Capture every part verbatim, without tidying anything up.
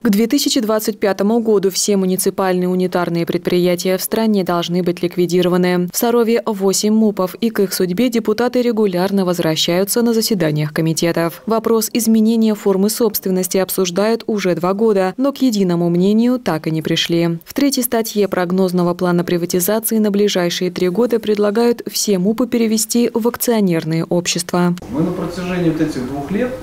К две тысячи двадцать пятому году все муниципальные унитарные предприятия в стране должны быть ликвидированы. В Сарове восемь МУПов, и к их судьбе депутаты регулярно возвращаются на заседаниях комитетов. Вопрос изменения формы собственности обсуждают уже два года, но к единому мнению так и не пришли. В третьей статье прогнозного плана приватизации на ближайшие три года предлагают все МУПы перевести в акционерные общества. Мы на протяжении вот этих двух лет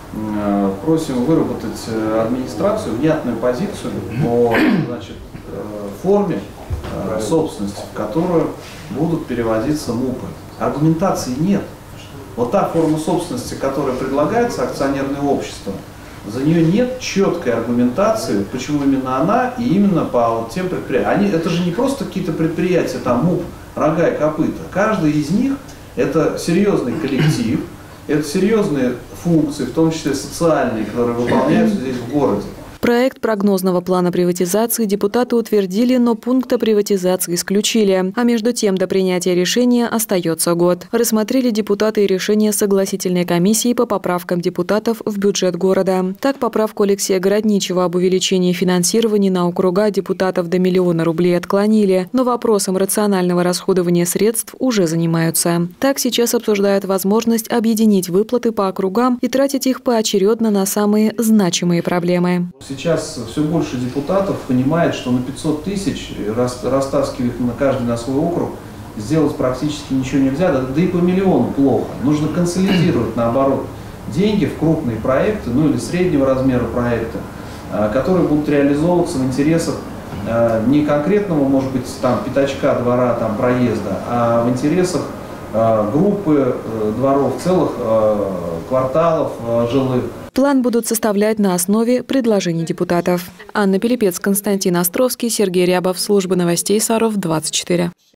просим выработать администрацию внятную позицию по значит, форме собственности, в которую будут переводиться МУПы. Аргументации нет. Вот та форма собственности, которая предлагается, акционерное общество, за нее нет четкой аргументации, почему именно она и именно по вот тем предприятиям. Они, это же не просто какие-то предприятия, там МУП, рога и копыта. Каждый из них это серьезный коллектив. Это серьезные функции, в том числе социальные, которые выполняются здесь в городе. Проект прогнозного плана приватизации депутаты утвердили, но пункта приватизации исключили. А между тем до принятия решения остается год. Рассмотрели депутаты и решение согласительной комиссии по поправкам депутатов в бюджет города. Так, поправку Алексея Городничева об увеличении финансирования на округа депутатов до миллиона рублей отклонили, но вопросом рационального расходования средств уже занимаются. Так, сейчас обсуждают возможность объединить выплаты по округам и тратить их поочередно на самые значимые проблемы. Сейчас все больше депутатов понимает, что на пятьсот тысяч, растаскивая их на каждый на свой округ, сделать практически ничего нельзя, да, да и по миллиону плохо. Нужно консолидировать, наоборот, деньги в крупные проекты, ну или среднего размера проекты, которые будут реализовываться в интересах не конкретного, может быть, там пятачка, двора, там проезда, а в интересах группы дворов, целых кварталов жилых. План будут составлять на основе предложений депутатов. Анна Пилипец, Константин Островский, Сергей Рябов. Служба новостей Саров, двадцать четыре.